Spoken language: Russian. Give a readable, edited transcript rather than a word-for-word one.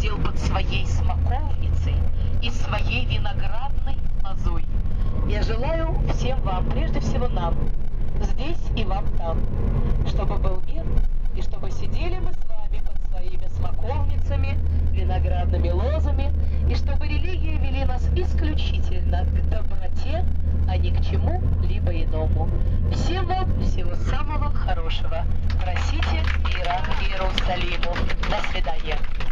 сидел под своей смоковницей и своей виноградной лозой. Я желаю всем вам, прежде всего нам, здесь и вам там, чтобы был мир, и чтобы сидели мы с вами под своими смоковницами, виноградными лозами, и чтобы религия вели нас исключительно к доброте, а не к чему-либо иному. Всем вам всего самого хорошего. Просите мира Иерусалиму. До свидания.